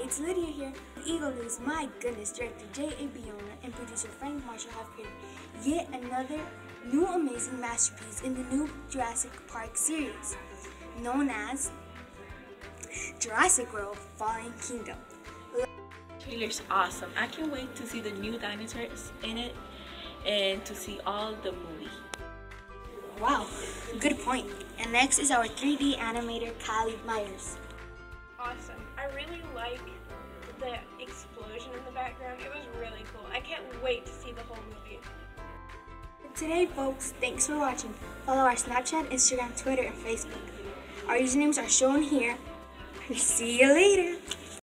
it's Lydia here. Eagle News. My goodness, director J.A. Bayona and producer Frank Marshall have created yet another new amazing masterpiece in the new Jurassic Park series, known as Jurassic World Fallen Kingdom. Trailer's awesome. I can't wait to see the new dinosaurs in it and to see all the movie. Wow, good point. And next is our 3D animator Kylie Myers. Awesome. I really like the explosion in the background. It was really cool. I can't wait to see the whole movie. Today, folks, thanks for watching. Follow our Snapchat, Instagram, Twitter, and Facebook. Our usernames are shown here. See you later.